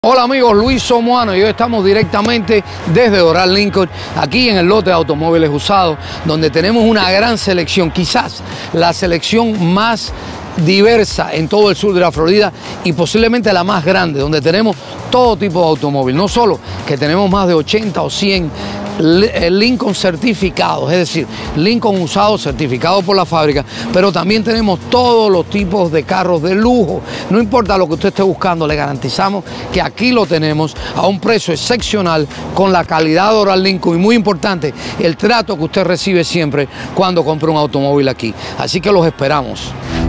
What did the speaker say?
Hola amigos, Luis Somoano y hoy estamos directamente desde Doral Lincoln, aquí en el lote de automóviles usados, donde tenemos una gran selección, quizás la selección más diversa en todo el sur de la Florida y posiblemente la más grande, donde tenemos todo tipo de automóvil. No solo que tenemos más de 80 o 100 Lincoln certificados, es decir, Lincoln usados certificados por la fábrica, pero también tenemos todos los tipos de carros de lujo. No importa lo que usted esté buscando, le garantizamos que aquí lo tenemos a un precio excepcional, con la calidad de Doral Lincoln y, muy importante, el trato que usted recibe siempre cuando compra un automóvil aquí. Así que los esperamos.